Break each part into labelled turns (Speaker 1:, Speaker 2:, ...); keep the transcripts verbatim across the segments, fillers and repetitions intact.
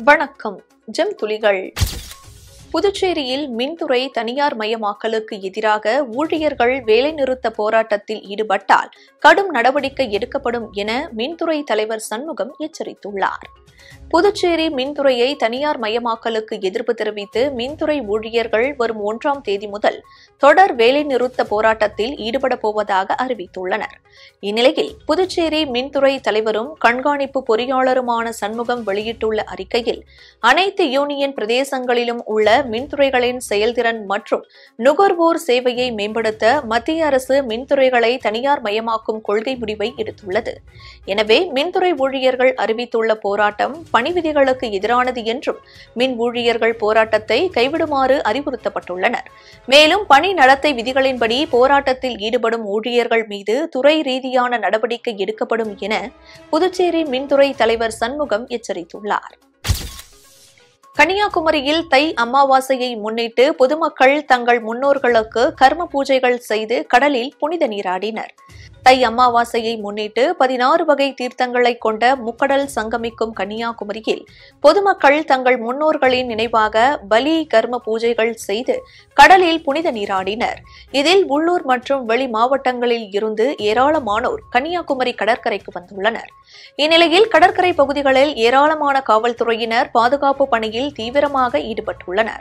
Speaker 1: வணக்கம். ஜெம் துளிகள். புதுச்சேரியில் மின்துறை தனியார் மயமாக்கலுக்கு எதிராக ஊழியர்கள் வேலைநிறுத்த போராட்டத்தில் ஈடுபட்டால் கடும் நடவடிக்கை எடுக்கப்படும் என மின்துறை தலைவர் சண்முகம் எச்சரித்துள்ளார். புதுச்சேரி மின்துறையை தனியார் மயமாக்கலுக்கு எதிர்ப்பு தெரிவித்து மின்துறை ஊழியர்கள் வரும் ஒன்றாம் தேதி முதல் தொடர் வேலைநிறுத்த போராட்டத்தில் ஈடுபடப் போவதாக அறிவித்துள்ளனர். இந்நிலையில் புதுச்சேரி மின்துறை தலைவரும் கண்காணிப்பு பொறியாளருமான சண்முகம் வெளியிட்டுள்ள அறிக்கையில் அனைத்து யூனியன் பிரதேசங்களிலும் உள்ள மின்துறைகளின் செயல்திறன் மற்றும் நுகர்வோர் சேவையை மேம்படுத்த மத்திய அரசு மின்துறைகளை தனியார் மயமாக்கும் கொள்கை முடிவை எடுத்துள்ளது. எனவே மின்துறை ஊழியர்கள் அறிவித்துள்ள போராட்டம் பணி விதிகளுக்கு எதிரானது என்றும் மின் ஊழியர்கள் போராட்டத்தை கைவிடுமாறு அறிவுறுத்தப்பட்டுள்ளனர். மேலும் பணி நடத்தை விதிகளின்படி போராட்டத்தில் ஈடுபடும் ஊழியர்கள் மீது துறை ரீதியான நடவடிக்கை எடுக்கப்படும் என புதுச்சேரி மின்துறை தலைவர் சண்முகம் எச்சரித்துள்ளார். கன்னியாகுமரியில் தை அமாவாசையை முன்னிட்டு பொதுமக்கள் தங்கள் முன்னோர்களுக்கு கர்ம பூஜைகள் செய்து கடலில் புனித நீராடினர். தை அமாவாசையை முன்னிட்டு பதினாறு வகை தீர்த்தங்களை கொண்ட முக்கடல் சங்கமிக்கும் கன்னியாகுமரியில் பொதுமக்கள் தங்கள் முன்னோர்களின் நினைவாக பலி கர்ம பூஜைகள் செய்து கடலில் புனித நீராடினர். இதில் உள்ளூர் மற்றும் வெளி மாவட்டங்களில் இருந்து ஏராளமானோர் கன்னியாகுமரி கடற்கரைக்கு வந்துள்ளனர். இந்நிலையில் கடற்கரை பகுதிகளில் ஏராளமான காவல்துறையினர் பாதுகாப்பு பணியில் தீவிரமாக ஈடுபட்டுள்ளனர்.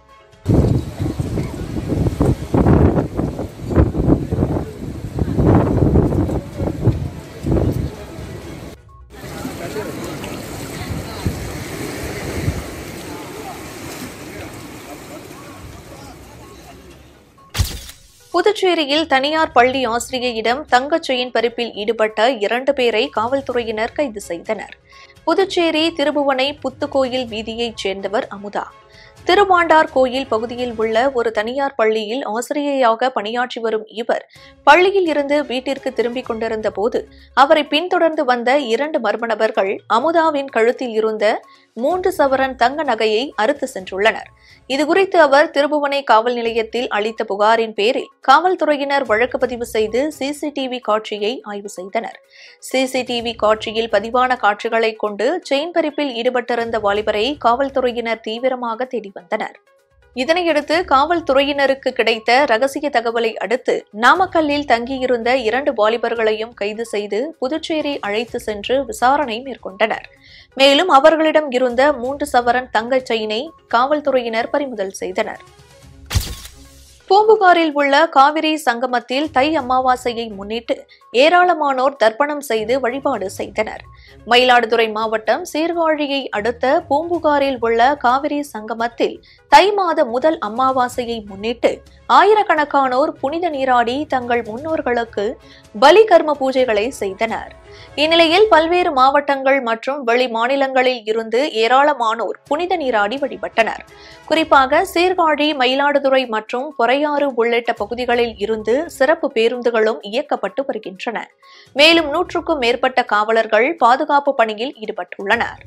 Speaker 1: புதுச்சேரியில் தனியார் பள்ளி ஆசிரியையிடம் தங்கச் செயின் பறிப்பில் ஈடுபட்ட இரண்டு பேரை காவல்துறையினர் கைது செய்தனர். புதுச்சேரி திருபுவனை புத்துக்கோயில் வீதியைச் சேர்ந்தவர் அமுதா. திருவாண்டார் கோயில் பகுதியில் உள்ள ஒரு தனியார் பள்ளியில் ஆசிரியையாக பணியாற்றி வரும் இவர் பள்ளியில் இருந்து வீட்டிற்கு திரும்பிக் கொண்டிருந்த போது அவரை பின்தொடர்ந்து வந்த இரண்டு மர்ம நபர்கள் அமுதாவின் கழுத்தில் இருந்த மூன்று சவரன் தங்க நகையை அறுத்து சென்றுள்ளனர். இதுகுறித்து அவர் திருபுவனை காவல் நிலையத்தில் அளித்த புகாரின் பேரில் காவல்துறையினர் வழக்கு பதிவு செய்து சிசிடிவி காட்சியை ஆய்வு செய்தனர். சிசிடிவி காட்சியில் பதிவான காட்சிகளை கொண்டு செயின் பறிப்பில் ஈடுபட்டிருந்த வாலிபரை காவல்துறையினர் தீவிரமாக தேடி வந்தனர். இதனையடுத்து காவல்துறையினருக்கு கிடைத்த ரகசிய தகவலை அடுத்து நாமக்கல்லில் தங்கியிருந்த இரண்டு வாலிபர்களையும் கைது செய்து புதுச்சேரி அழைத்து சென்று விசாரணை மேற்கொண்டனர். மேலும் அவர்களிடம் இருந்த மூன்று சவரன் தங்கச் செயினை காவல்துறையினர் பறிமுதல் செய்தனர். பூம்புகாரில் உள்ள காவிரி சங்கமத்தில் தை அமாவாசையை முன்னிட்டு ஏராளமானோர் தர்ப்பணம் செய்து வழிபாடு செய்தனர். மயிலாடுதுறை மாவட்டம் சீர்காழியை அடுத்த பூம்புகாரில் உள்ள காவிரி சங்கமத்தில் தை மாத முதல் அமாவாசையை முன்னிட்டு ஆயிரக்கணக்கானோர் புனித நீராடி தங்கள் முன்னோர்களுக்கு பலி கர்ம பூஜைகளை செய்தனர். இந்நிலையில் பல்வேறு மாவட்டங்கள் மற்றும் வெளி மாநிலங்களில் இருந்து ஏராளமானோர் புனித நீராடி வழிபட்டனர். குறிப்பாக சீர்காழி, மயிலாடுதுறை மற்றும் பொறையாறு உள்ளிட்ட பகுதிகளில் இருந்து சிறப்பு பேருந்துகளும் இயக்கப்பட்டு வருகின்றன. மேலும் நூற்றுக்கும் மேற்பட்ட காவலர்கள் பாதுகாப்பு பணியில் ஈடுபட்டுள்ளனர்.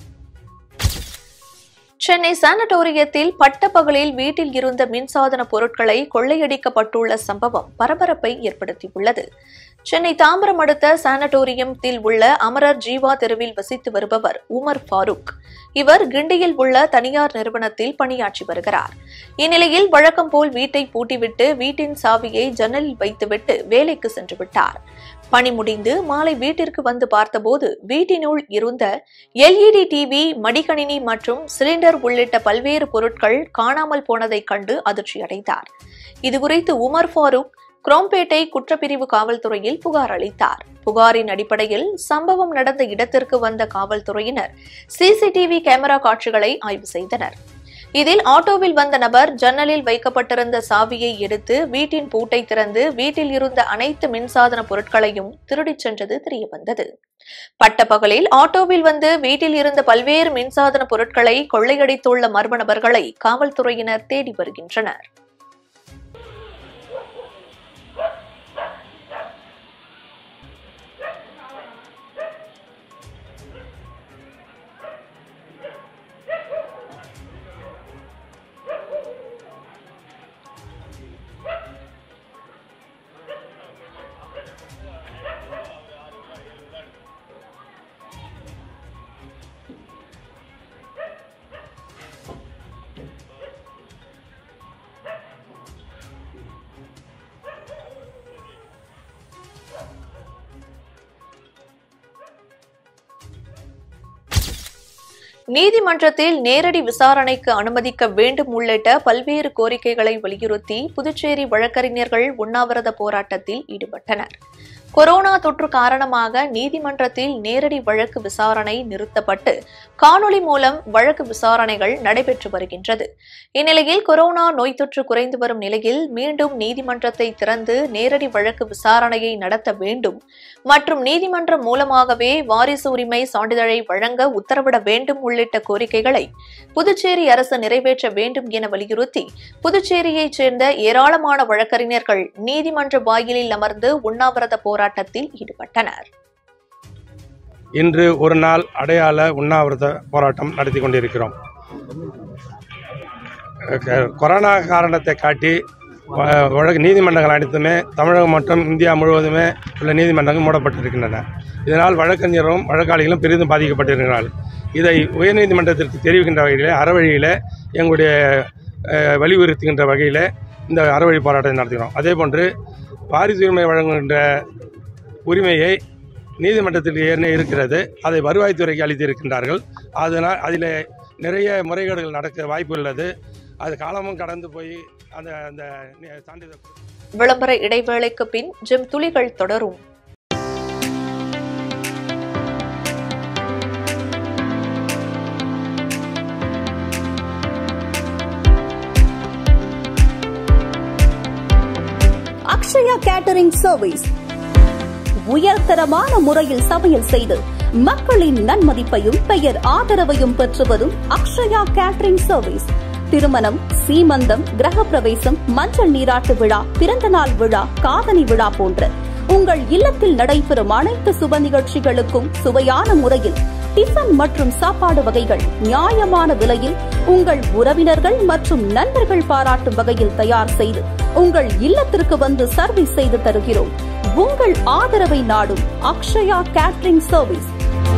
Speaker 1: சென்னை சானட்டோரியத்தில் பட்டப்பகலில் வீட்டில் இருந்த மின்சாதன பொருட்களை கொள்ளையடிக்கப்பட்டுள்ள சம்பவம் பரபரப்பை ஏற்படுத்தியுள்ளது. சென்னை தாம்பரம் அடுத்த சானட்டோரியத்தில் உள்ள அமரர் ஜீவா தெருவில் வசித்து வருபவர் உமர் ஃபாரூக். இவர் கிண்டியில் உள்ள தனியார் நிறுவனத்தில் பணியாற்றி வருகிறார். இந்நிலையில் வழக்கம் போல் வீட்டை பூட்டிவிட்டு வீட்டின் சாவியை ஜன்னலில் வைத்துவிட்டு வேலைக்கு சென்று விட்டார். பணி முடிந்து மாலை வீட்டிற்கு வந்து பார்த்தபோது வீட்டினுள் இருந்த எல்இடி டிவி, மடிக்கணினி மற்றும் சிலிண்டர் உள்ளிட்ட பல்வேறு பொருட்கள் காணாமல் போனதைக் கண்டு அதிர்ச்சியடைந்தார். இதுகுறித்து உமர் ஃபாரூக் குரோம்பேட்டை குற்றப்பிரிவு காவல்துறையில் புகார் அளித்தார். புகாரின் அடிப்படையில் சம்பவம் நடந்த இடத்திற்கு வந்த காவல்துறையினர் சிசிடிவி கேமரா காட்சிகளை ஆய்வு செய்தனர். இதில் ஆட்டோவில் வந்த நபர் ஜன்னலில் வைக்கப்பட்டிருந்த சாவியை எடுத்து வீட்டின் பூட்டை திறந்து வீட்டில் இருந்த அனைத்து மின்சாதன பொருட்களையும் திருடிச் சென்றது தெரியவந்தது. பட்டப்பகலில் ஆட்டோவில் வந்து வீட்டில் இருந்த பல்வேறு மின்சாதன பொருட்களை கொள்ளையடித்துள்ள மர்ம நபர்களை காவல்துறையினர் தேடி வருகின்றனர். நீதிமன்றத்தில் நேரடி விசாரணைக்கு அனுமதிக்க வேண்டும் உள்ளிட்ட பல்வேறு கோரிக்கைகளை வலியுறுத்தி புதுச்சேரி வழக்கறிஞர்கள் உண்ணாவிரத போராட்டத்தில் ஈடுபட்டனர். கொரோனா தொற்று காரணமாக நீதிமன்றத்தில் நேரடி வழக்கு விசாரணை நிறுத்தப்பட்டு காணொலி மூலம் வழக்கு விசாரணைகள் நடைபெற்று வருகின்றது. இந்நிலையில் கொரோனா நோய் தொற்று குறைந்து வரும் நிலையில் மீண்டும் நீதிமன்றத்தை திறந்து நேரடி வழக்கு விசாரணையை நடத்த வேண்டும் மற்றும் நீதிமன்றம் மூலமாகவே வாரிசு உரிமை சான்றிதழை வழங்க உத்தரவிட வேண்டும் உள்ளிட்ட கோரிக்கைகளை புதுச்சேரி அரசு நிறைவேற்ற வேண்டும் என வலியுறுத்தி புதுச்சேரியைச் சேர்ந்த ஏராளமான வழக்கறிஞர்கள் நீதிமன்ற வாயிலில் அமர்ந்து உண்ணாவிரத போராட்டத்தில் ஈடுபட்டனர்.
Speaker 2: இன்று ஒரு நாள் அடையாள உண்ணாவிரத போராட்டம் நடத்தி கொண்டிருக்கிறோம். கொரோனா காரணத்தை காட்டி நீதிமன்றங்கள் அனைத்துமே தமிழகம் மற்றும் இந்தியா முழுவதுமே உள்ள நீதிமன்றங்கள் மூடப்பட்டிருக்கின்றன. இதனால் வழக்கறிஞரும் வழக்காளிகளும் பெரிதும் பாதிக்கப்பட்டிருக்கிறார்கள். இதை உயர்நீதிமன்றத்திற்கு தெரிவிக்கின்ற வகையில் அறவழியில் எங்களுடைய வலியுறுத்துகின்ற வகையில் இந்த அறவழி போராட்டத்தை நடத்துகிறோம். அதேபோன்று வாரிசு உரிமை வழங்குகின்ற உரிமையை நீதிமன்றத்தில் ஏற்கனவே இருக்கிறது, அதை வருவாய்த்துறைக்கு அளித்திருக்கின்றார்கள். அதனால் அதில் நிறைய முறைகேடுகள் நடக்க வாய்ப்பு உள்ளது. அது காலமும் கடந்து போய் அந்த அந்த சான்றிதழ்.
Speaker 1: விளம்பர இடைவேளைக்கு பின் ஜெம் துளிகள் தொடரும்.
Speaker 3: அக்ஷயா கேட்டரிங் சர்வீஸ் உயர்தரமான முறையில் சமையல் செய்து மக்களின் நன்மதிப்பையும் பெயர் ஆதரவையும் பெற்று வரும் அக்ஷயா கேட்டரிங் சர்வீஸ் திருமணம், சீமந்தம், கிரகப்பிரவேசம், மஞ்சள் நீராட்டு விழா, பிறந்தநாள் விழா, காதணி விழா போன்ற உங்கள் இல்லத்தில் நடைபெறும் அனைத்து சுப நிகழ்ச்சிகளுக்கும் சுவையான முறையில் டிஃபன் மற்றும் சாப்பாடு வகைகள் நியாயமான விலையில் உங்கள் உறவினர்கள் மற்றும் நண்பர்கள் பாராட்டும் வகையில் தயார் செய்து உங்கள் இல்லத்திற்கு வந்து சர்வீஸ் செய்து தருகிறோம். உங்கள் ஆதரவை நாடும் அக்ஷயா கேட்டரிங் சர்வீஸ்.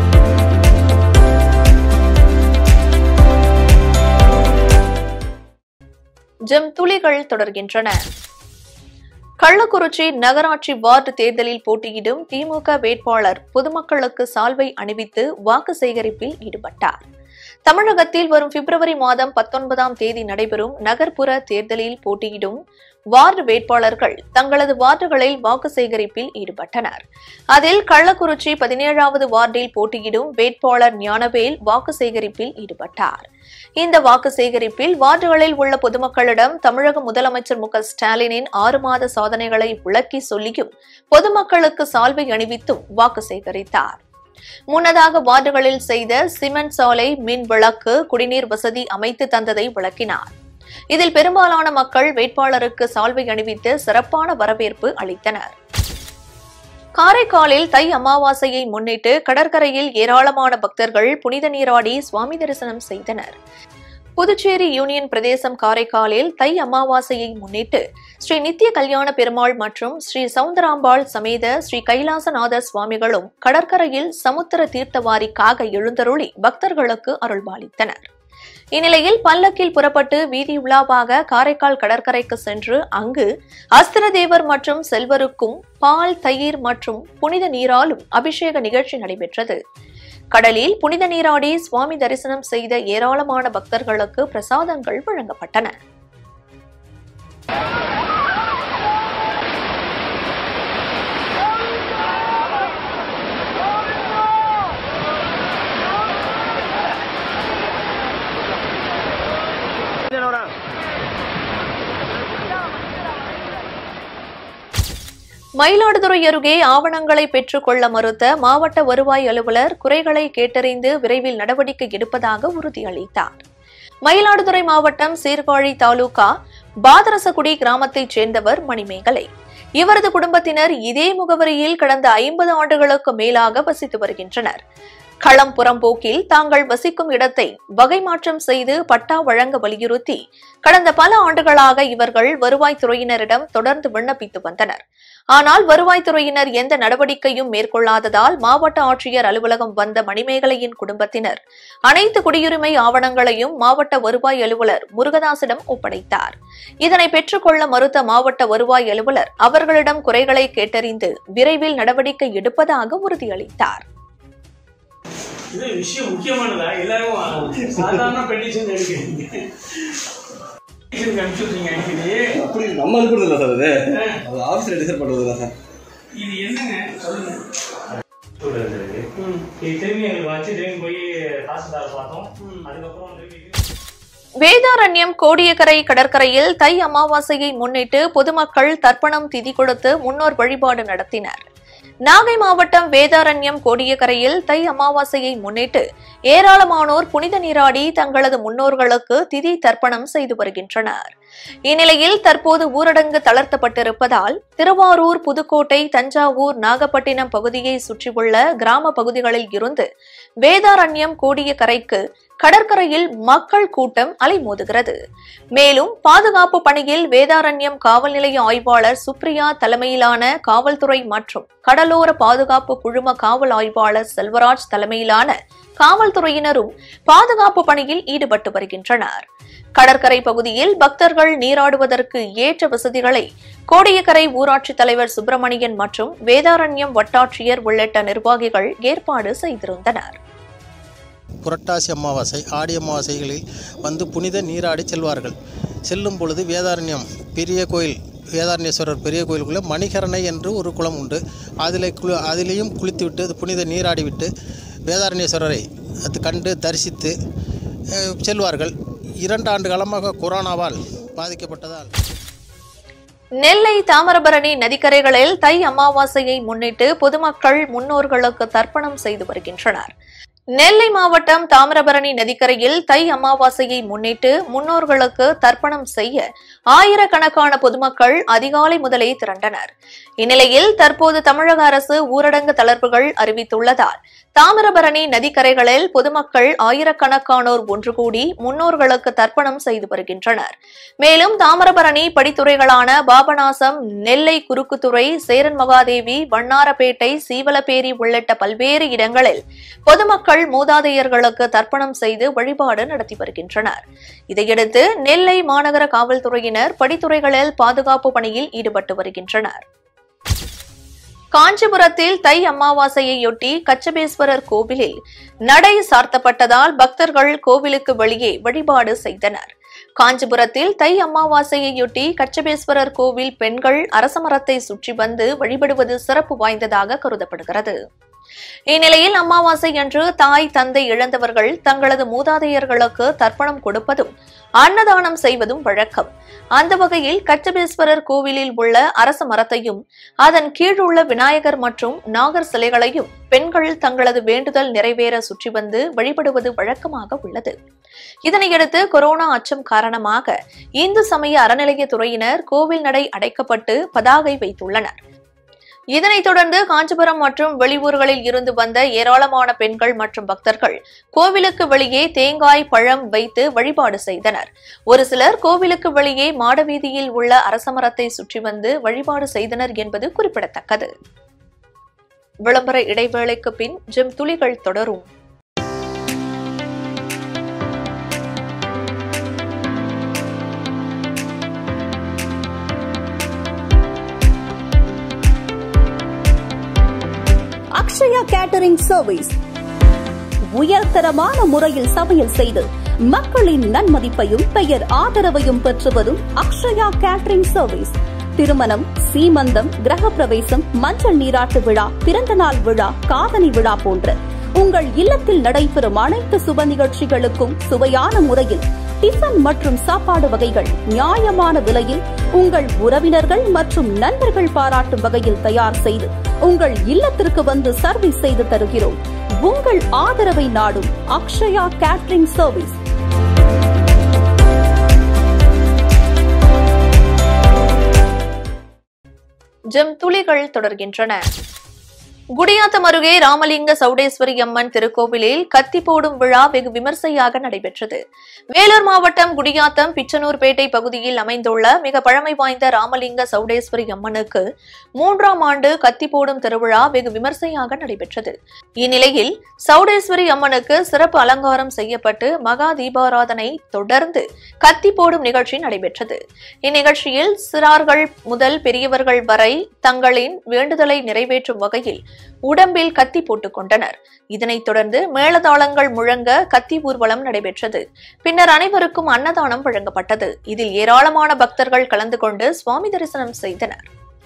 Speaker 1: ஜெம் துளிகள் தொடர்கின்றன. கள்ளக்குறிச்சி நகராட்சி வார்டு தேர்தலில் போட்டியிடும் திமுக வேட்பாளர் பொதுமக்களுக்கு சால்வை அணிவித்து வாக்கு சேகரிப்பில் ஈடுபட்டார். தமிழகத்தில் வரும் பிப்ரவரி மாதம் பத்தொன்பதாம் தேதி நடைபெறும் நகர்ப்புற தேர்தலில் போட்டியிடும் வார்டு வேட்பாளர்கள் தங்களது வார்டுகளில் வாக்கு சேகரிப்பில் ஈடுபட்டனர். அதில் கள்ளக்குறிச்சி பதினேழாவது வார்டில் போட்டியிடும் வேட்பாளர் ஞானவேல் வாக்கு சேகரிப்பில் ஈடுபட்டார். இந்த வாக்கு சேகரிப்பில் வார்டுகளில் உள்ள பொதுமக்களிடம் தமிழக முதலமைச்சர் மு க ஸ்டாலினின் ஆறு மாத சாதனைகளை விளக்கி சொல்லியும் பொதுமக்களுக்கு சால்வை அணிவித்தும் வாக்கு சேகரித்தார். முன்னதாக வார்டுகளில் செய்த சிமெண்ட் சாலை, மின் விளக்கு, குடிநீர் வசதி அமைத்து தந்ததை விளக்கினார். இதில் பெரும்பாலான மக்கள் வேட்பாளருக்கு சால்வை அணிவித்து சிறப்பான வரவேற்பு அளித்தனர். காரைக்காலில் தை அமாவாசையை முன்னிட்டு கடற்கரையில் ஏராளமான பக்தர்கள் புனித நீராடி சுவாமி தரிசனம் செய்தனர். புதுச்சேரி யூனியன் பிரதேசம் காரைக்காலில் தை அமாவாசையை முன்னிட்டு ஸ்ரீ நித்திய கல்யாண பெருமாள் மற்றும் ஸ்ரீ சவுந்தராம்பாள் சமேத ஸ்ரீ கைலாசநாத சுவாமிகளும் கடற்கரையில் சமுத்திர தீர்த்தவாரிக்காக எழுந்தருளி பக்தர்களுக்கு அருள்பாலித்தனர். இந்நிலையில் பல்லக்கில் புறப்பட்டு வீதி உலாவாக காரைக்கால் கடற்கரைக்கு சென்று அங்கு அஸ்திரதேவர் மற்றும் செல்வருக்கும் பால், தயிர் மற்றும் புனித நீராலும் அபிஷேக நிகழ்ச்சி நடைபெற்றது. கடலில் புனித நீராடி சுவாமி தரிசனம் செய்த ஏராளமான பக்தர்களுக்கு பிரசாதங்கள் வழங்கப்பட்டன. மயிலாடுதுறை அருகே ஆவணங்களை பெற்றுக் கொள்ள மறுத்த மாவட்ட வருவாய் அலுவலர் குறைகளை கேட்டறிந்து விரைவில் நடவடிக்கை எடுப்பதாக உறுதியளித்தார். மயிலாடுதுறை மாவட்டம் சீர்காழி தாலுகா பாதரசகுடி கிராமத்தைச் சேர்ந்தவர் மணிமேகலை. இவரது குடும்பத்தினர் இதே முகவரியில் கடந்த ஐம்பது ஆண்டுகளுக்கு மேலாக வசித்து வருகின்றனர். களம் புறம்போக்கில் தாங்கள் வசிக்கும் இடத்தை வகை மாற்றம் செய்து பட்டா வழங்க வலியுறுத்தி கடந்த பல ஆண்டுகளாக இவர்கள் வருவாய்த்துறையினரிடம் தொடர்ந்து விண்ணப்பித்து வந்தனர். ஆனால் வருவாய்த்துறையினர் எந்த நடவடிக்கையும் மேற்கொள்ளாததால் மாவட்ட ஆட்சியர் அலுவலகம் வந்த மணிமேகலையின் குடும்பத்தினர் அனைத்து குடியுரிமை ஆவணங்களையும் மாவட்ட வருவாய் அலுவலர் முருகதாசிடம் ஒப்படைத்தார். இதனை பெற்றுக்கொள்ள மறுத்த மாவட்ட வருவாய் அலுவலர் அவர்களிடம் குறைகளை கேட்டறிந்து விரைவில் நடவடிக்கை எடுப்பதாக உறுதியளித்தார்.
Speaker 4: இது விஷயம் முக்கியமானதா? எல்லாரும் சாதாரண பெட்டிஷன் எடுக்கிறீங்க, அனுப்பிச்சுட்றீங்க அடிக்கடி.
Speaker 5: அப்படி நம்ம அனுப்புறது இல்லை சார், அது அது ஆஃபீஸில் டிசைட் பண்ணுறது தான் சார்.
Speaker 4: இது என்னங்க சொல்லுங்க. திரும்பி எங்களுக்கு வச்சு திரும்பி போய் தாசில்தார் பார்த்தோம். அதுக்கப்புறம்
Speaker 1: வேதாரண்யம் கோடியக்கரை கடற்கரையில் தை அமாவாசையை முன்னிட்டு பொதுமக்கள் தர்ப்பணம் திதி கொடுத்து முன்னோர் வழிபாடு நடத்தினர். நாகை மாவட்டம் வேதாரண்யம் கோடியக்கரையில் தை அமாவாசையை முன்னிட்டு ஏராளமானோர் புனித நீராடி தங்களது முன்னோர்களுக்கு திதி தர்ப்பணம் செய்து வருகின்றனர். இந்நிலையில் தற்போது ஊரடங்கு தளர்த்தப்பட்டிருப்பதால் திருவாரூர், புதுக்கோட்டை, தஞ்சாவூர், நாகப்பட்டினம் பகுதியை சுற்றியுள்ள கிராம பகுதிகளில் இருந்து வேதாரண்யம் கோடியக்கரைக்கு கடற்கரையில் மக்கள் கூட்டம் அலைமோதுகிறது. மேலும் பாதுகாப்பு பணியில் வேதாரண்யம் காவல் நிலைய ஆய்வாளர் சுப்ரியா தலைமையிலான காவல்துறை மற்றும் கடலோர பாதுகாப்பு குழும காவல் ஆய்வாளர் செல்வராஜ் தலைமையிலான காவல்துறையினரும் பாதுகாப்பு பணியில் ஈடுபட்டு வருகின்றனர். கடற்கரை பகுதியில் பக்தர்கள் நீராடுவதற்கு ஏற்ற வசதிகளை கோடியக்கரை ஊராட்சித் தலைவர் சுப்பிரமணியன் மற்றும் வேதாரண்யம் வட்டாட்சியர் உள்ளிட்ட நிர்வாகிகள் ஏற்பாடு செய்திருந்தனர்.
Speaker 6: புரட்டாசி அமாவாசை, ஆடி அமாவாசைகளில் வந்து புனித நீராடி செல்வார்கள். செல்லும் பொழுது வேதாரண்யம் பெரிய கோயில், வேதாரண்யேஸ்வரர் பெரிய கோயிலுக்குள்ளே மணிகரணை என்று ஒரு குளம் உண்டு. அதில் குளி அதிலேயும் குளித்துவிட்டு புனித நீராடிவிட்டு வேதாரண்யேஸ்வரரை அது கண்டு தரிசித்து செல்வார்கள். இரண்டு ஆண்டு காலமாக கொரோனாவால் பாதிக்கப்பட்டதால்
Speaker 1: நெல்லை தாமிரபரணி நதிக்கரைகளில் தை அமாவாசையை முன்னிட்டு பொதுமக்கள் முன்னோர்களுக்கு தர்ப்பணம் செய்து வருகின்றனர். நெல்லை மாவட்டம் தாமிரபரணி நதிக்கரையில் தை அமாவாசையை முன்னிட்டு முன்னோர்களுக்கு தர்ப்பணம் செய்ய ஆயிரக்கணக்கான பொதுமக்கள் அதிகாலை முதலே திரண்டனர். இந்நிலையில் தற்போது தமிழக அரசு ஊரடங்கு தளர்வுகள் அறிவித்துள்ளதால் தாமிரபரணி நதிக்கரைகளில் பொதுமக்கள் ஆயிரக்கணக்கானோர் ஒன்று கூடி முன்னோர்களுக்கு தர்ப்பணம் செய்து வருகின்றனர். மேலும் தாமிரபரணி படித்துறைகளான பாபநாசம், நெல்லை குறுக்குத்துறை, சேரன் மகாதேவி, வண்ணாரப்பேட்டை, சீவலப்பேரி உள்ளிட்ட பல்வேறு இடங்களில் பொதுமக்கள் மூதாதையர்களுக்கு தர்ப்பணம் செய்து வழிபாடு நடத்தி வருகின்றனர். இதையடுத்து நெல்லை மாநகர காவல்துறையினர் படித்துறைகளில் பாதுகாப்பு பணியில் ஈடுபட்டு வருகின்றனர். காஞ்சிபுரத்தில் தை அமாவாசையையொட்டி கச்சபேஸ்வரர் கோவிலில் நடை சார்த்தப்பட்டதால் பக்தர்கள் கோவிலுக்கு வெளியே வழிபாடு செய்தனர். காஞ்சிபுரத்தில் தை அமாவாசையையொட்டி கச்சபேஸ்வரர் கோவில் பெண்கள் அரசமரத்தை சுற்றி வந்து வழிபடுவது சிறப்பு வாய்ந்ததாக கருதப்படுகிறது. இந்நிலையில் அமாவாசை அன்று தாய், தந்தை இழந்தவர்கள் தங்களது மூதாதையர்களுக்கு தர்ப்பணம் கொடுப்பதும் அன்னதானம் செய்வதும் வழக்கம். அந்த வகையில் கச்சபேஸ்வரர் கோவிலில் உள்ள அரச மரத்தையும் அதன் கீழுள்ள விநாயகர் மற்றும் நாகர் சிலைகளையும் பெண்கள் தங்களது வேண்டுதல் நிறைவேற சுற்றி வந்து வழிபடுவது வழக்கமாக உள்ளது. இதனையடுத்து கொரோனா அச்சம் காரணமாக இந்து சமய அறநிலையத்துறையினர் கோவில் நடை அடைக்கப்பட்டு பதாகை வைத்துள்ளனர். இதனைத் தொடர்ந்து காஞ்சிபுரம் மற்றும் வெளியூர்களில் இருந்து வந்த ஏராளமான பெண்கள் மற்றும் பக்தர்கள் கோவிலுக்கு வெளியே தேங்காய், பழம் வைத்து வழிபாடு செய்தனர். ஒரு சிலர் கோவிலுக்கு வெளியே மாடவீதியில் உள்ள அரசமரத்தை சுற்றி வந்து வழிபாடு செய்தனர் என்பது குறிப்பிடத்தக்கது. விளம்பர இடைவேளைக்கு பின் ஜெம் துளிகள் தொடரும்.
Speaker 3: அக்ஷயா கேட்டரிங் சர்வீஸ் உயர்தரமான முறையில் சமையல் செய்து மக்களின் நன்மதிப்பையும் பெயர் ஆதரவையும் பெற்று வரும் அக்ஷயா கேட்டரிங் சர்வீஸ் திருமணம், சீமந்தம், கிரகப்பிரவேசம், மஞ்சள் நீராட்டு விழா, பிறந்தநாள் விழா, காதணி விழா போன்ற உங்கள் இல்லத்தில் நடைபெறும் அனைத்து சுப நிகழ்ச்சிகளுக்கும் சுவையான முறையில் டிஃபன் மற்றும் சாப்பாடு வகைகள் நியாயமான விலையில் உங்கள் உறவினர்கள் மற்றும் நண்பர்கள் பாராட்டும் வகையில் தயார் செய்து உங்கள் இல்லத்திற்கு வந்து சர்வீஸ் செய்து தருகிறோம். உங்கள் ஆதரவை நாடும் அக்ஷயா கேட்டரிங் சர்வீஸ்.
Speaker 1: ஜெம் துளிகள் தொடர்கின்றன. குடியாத்தம் அருகே ராமலிங்க சௌடேஸ்வரி அம்மன் திருக்கோவிலில் கத்தி போடும் விழா வெகு விமர்சையாக நடைபெற்றது. வேலூர் மாவட்டம் குடியாத்தம் பிச்சனூர்பேட்டை பகுதியில் அமைந்துள்ள மிக பழமை வாய்ந்த ராமலிங்க சௌடேஸ்வரி அம்மனுக்கு மூன்றாம் ஆண்டு கத்தி போடும் திருவிழா வெகு விமர்சையாக நடைபெற்றது. இந்நிலையில் சௌடேஸ்வரி அம்மனுக்கு சிறப்பு அலங்காரம் செய்யப்பட்டு மகா தீபாராதனை தொடர்ந்து கத்தி போடும் நிகழ்ச்சி நடைபெற்றது. இந்நிகழ்ச்சியில் சிறார்கள் முதல் பெரியவர்கள் வரை தங்களின் வேண்டுதலை நிறைவேற்றும் வகையில் உடம்பில் கத்தி போட்டுக் கொண்டனர். இதனைத் தொடர்ந்து மேளதாளங்கள் முழங்க கத்தி ஊர்வலம் நடைபெற்றது. பின்னர் அனைவருக்கும் அன்னதானம் வழங்கப்பட்டது. இதில் ஏராளமான பக்தர்கள் கலந்து கொண்டு சுவாமி தரிசனம் செய்தனர்.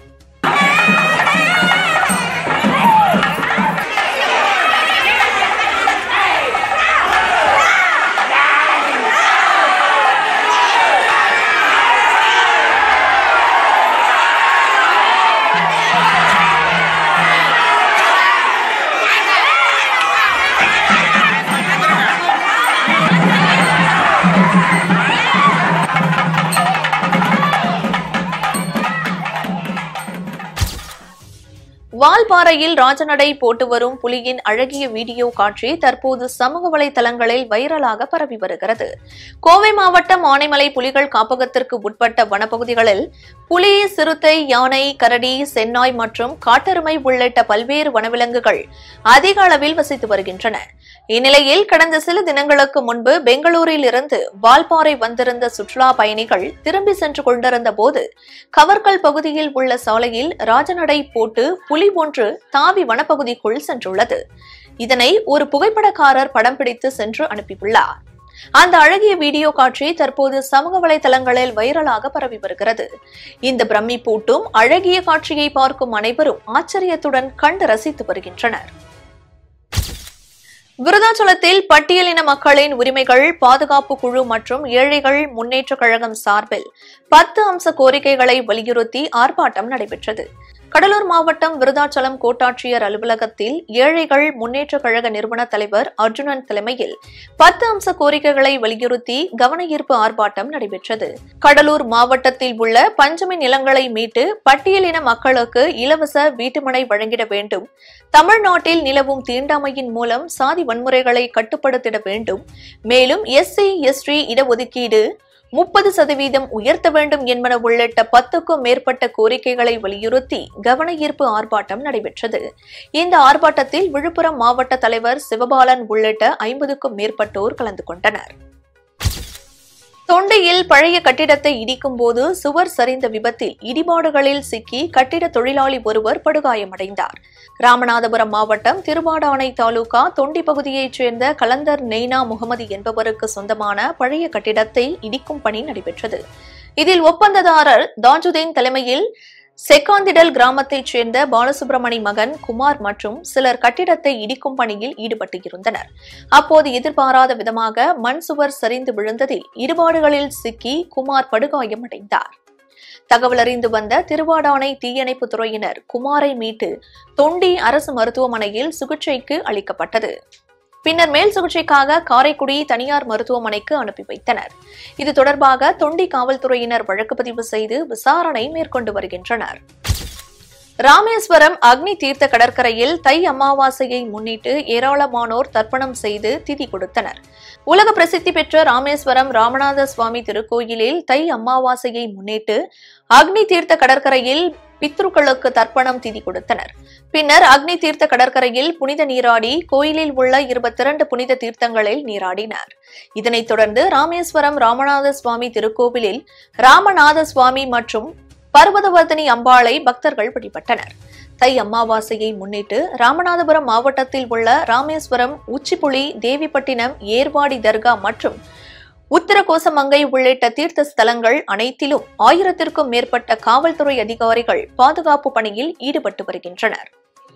Speaker 1: வால்பாறையில் ராஜநடை போட்டு வரும் புலியின் அழகிய வீடியோ காட்சி தற்போது சமூக வலைதளங்களில் வைரலாக பரவி வருகிறது. கோவை மாவட்டம் ஆனைமலை புலிகள் காப்பகத்திற்கு உட்பட்ட வனப்பகுதிகளில் புலி, சிறுத்தை, யானை, கரடி, சென்னாய் மற்றும் காட்டெருமை உள்ளிட்ட பல்வேறு வனவிலங்குகள் அதிக அளவில் வசித்து வருகின்றன. இந்நிலையில் கடந்த சில தினங்களுக்கு முன்பு பெங்களூரில் இருந்து வால்பாறை வந்திருந்த சுற்றுலா பயணிகள் திரும்பி சென்று கொண்டிருந்த போது கவர்கல் பகுதியில் உள்ள சாலையில் ராஜநடை போட்டு புலி ஒன்று தாவி வனப்பகுதிக்குள் சென்றுள்ளது. இதனை ஒரு புகைப்படக்காரர் படம் பிடித்து சென்று அனுப்பியுள்ளார். அந்த அழகிய வீடியோ காட்சி தற்போது சமூக வலைதளங்களில் வைரலாக பரவி வருகிறது. இந்த பிரமிப்பூட்டும் அழகிய காட்சியை பார்க்கும் அனைவரும் ஆச்சரியத்துடன் கண்டு ரசித்து வருகின்றனர். விருதாச்சலத்தில் பட்டியலின மக்களின் உரிமைகள் பாதுகாப்பு குழு மற்றும் ஏழைகள் முன்னேற்றக் கழகம் சார்பில் பத்து அம்ச கோரிக்கைகளை வலியுறுத்தி ஆர்ப்பாட்டம் நடைபெற்றது. கடலூர் மாவட்டம் விருதாச்சலம் கோட்டாட்சியர் அலுவலகத்தில் ஏழைகள் முன்னேற்றக் கழக நிறுவன தலைவர் அர்ஜுனன் தலைமையில் பத்து அம்ச கோரிக்கைகளை வலியுறுத்தி கவனஈர்ப்பு ஆர்ப்பாட்டம் நடைபெற்றது. கடலூர் மாவட்டத்தில் உள்ள பஞ்சமி நிலங்களை மீட்டு பட்டியலின மக்களுக்கு இலவச வீட்டுமனை வழங்கிட வேண்டும், தமிழ்நாட்டில் நிலவும் தீண்டாமையின் மூலம் சாதி வன்முறைகளை கட்டுப்படுத்திட வேண்டும், மேலும் எஸ்சி எஸ்டி இடஒதுக்கீடு முப்பது சதவீதம் உயர்த்த வேண்டும் என்பன உள்ளிட்ட பத்துக்கும் மேற்பட்ட கோரிக்கைகளை வலியுறுத்தி கவனஈர்ப்பு ஆர்ப்பாட்டம் நடைபெற்றது. இந்த ஆர்ப்பாட்டத்தில் விழுப்புரம் மாவட்ட தலைவர் சிவபாலன் உள்ளிட்ட ஐம்பதுக்கும் மேற்பட்டோர் கலந்து கொண்டனர். தொண்டியில் பழைய கட்டிடத்தை இடிக்கும் போது சுவர் சரிந்த விபத்தில் இடிபாடுகளில் சிக்கி கட்டிட தொழிலாளி ஒருவர் படுகாயமடைந்தார். ராமநாதபுரம் மாவட்டம் திருவாடானை தாலுகா தொண்டி பகுதியைச் சேர்ந்த கலந்தர் நெய்னா முகமது என்பவருக்கு சொந்தமான பழைய கட்டிடத்தை இடிக்கும் பணி நடைபெற்றது. இதில் ஒப்பந்ததாரர் தாஜுதீன் தலைமையில் செக்காந்திடல் கிராமத்தைச் சேர்ந்த பாலசுப்ரமணி மகன் குமார் மற்றும் சிலர் கட்டிடத்தை இடிக்கும் பணியில் ஈடுபட்டு இருந்தனர். அப்போது எதிர்பாராத விதமாக மண் சுவர் சரிந்து விழுந்ததில் இடுபாடுகளில் சிக்கி குமார் படுகாயமடைந்தார். தகவல் அறிந்து வந்த திருவாடானை தீயணைப்பு துறையினர் குமாரை மீட்டு தொண்டி அரசு மருத்துவமனையில் சிகிச்சைக்கு அளிக்கப்பட்டது. பின்னர் மேல் சிகிச்சைக்காக காரைக்குடி தனியார் மருத்துவமனைக்கு அனுப்பி வைத்தனர். இது தொடர்பாக தொண்டி காவல்துறையினர் வழக்கு பதிவு செய்து விசாரணை மேற்கொண்டு வருகின்றனர். ராமேஸ்வரம் அக்னி தீர்த்த கடற்கரையில் தை அமாவாசையை முன்னிட்டு ஏராளமானோர் தர்ப்பணம் செய்து திதி கொடுத்தனர். உலக பிரசித்தி பெற்ற ராமேஸ்வரம் ராமநாத சுவாமி திருக்கோயிலில் தை அமாவாசையை முன்னிட்டு அக்னி தீர்த்த கடற்கரையில் பித்ருக்களுக்கு தர்ப்பணம் திதி கொடுத்தனர். பின்னர் அக்னி தீர்த்த கடற்கரையில் புனித நீராடி கோயிலில் உள்ள இருபத்தி இரண்டு புனித தீர்த்தங்களில் நீராடினர். இதனைத் தொடர்ந்து ராமேஸ்வரம் ராமநாத சுவாமி திருக்கோவிலில் ராமநாத சுவாமி மற்றும் பர்வதவர்தினி அம்பாளை பக்தர்கள் வழிபட்டனர். தை அமாவாசையை முன்னிட்டு ராமநாதபுரம் மாவட்டத்தில் உள்ள ராமேஸ்வரம், உச்சிப்புளி, தேவிப்பட்டினம், ஏர்வாடி தர்கா மற்றும் உத்தரகோசமங்கை உள்ளிட்ட தீர்த்த ஸ்தலங்கள் அனைத்திலும் ஆயிரத்திற்கும் மேற்பட்ட காவல்துறை அதிகாரிகள் பாதுகாப்பு பணியில் ஈடுபட்டு வருகின்றனர்.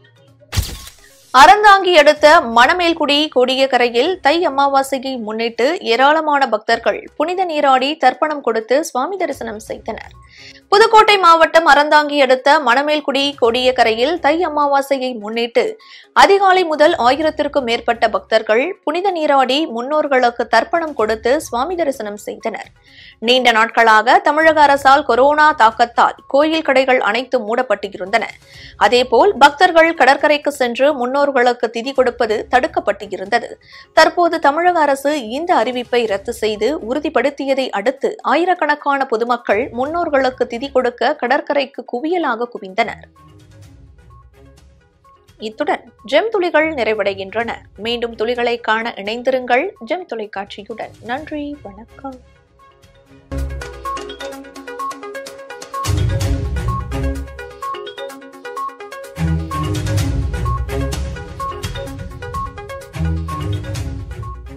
Speaker 1: அறந்தாங்கி அடுத்த மணமேல்குடி கோடியக்கரையில் தை அமாவாசையை முன்னிட்டு ஏராளமான பக்தர்கள் புனித நீராடி தர்ப்பணம் கொடுத்து சுவாமி தரிசனம் செய்தனர். புதுக்கோட்டை மாவட்டம் அறந்தாங்கி அடுத்த மணமேல்குடி கோடியக்கரையில் தை அமாவாசையை முன்னிட்டு அதிகாலை முதல் ஆயிரத்திற்கும் மேற்பட்ட பக்தர்கள் புனித நீராடி முன்னோர்களுக்கு தர்ப்பணம் கொடுத்து சுவாமி தரிசனம் செய்தனர். நீண்ட நாட்களாக தமிழக அரசால் கொரோனா தாக்கத்தால் கோயில் கடைகள் அனைத்தும் மூடப்பட்டிருந்தன. அதேபோல் பக்தர்கள் கடற்கரைக்கு சென்று முன்னோர்களுக்கு திதி கொடுப்பது தடுக்கப்பட்டிருந்தது. தற்போது தமிழக அரசு இந்த அறிவிப்பை ரத்து செய்து உறுதிப்படுத்தியதை அடுத்து ஆயிரக்கணக்கான பொதுமக்கள் முன்னோர்களுக்கு திதி கொடுக்க கடற்கரைக்கு குவியலாக குவிந்தனர். இத்துடன் ஜெம் துளிகள் நிறைவடைகின்றன. மீண்டும் துளிகளை காண இணைந்திருங்கள் ஜெம் தொலைக்காட்சியுடன். நன்றி, வணக்கம்.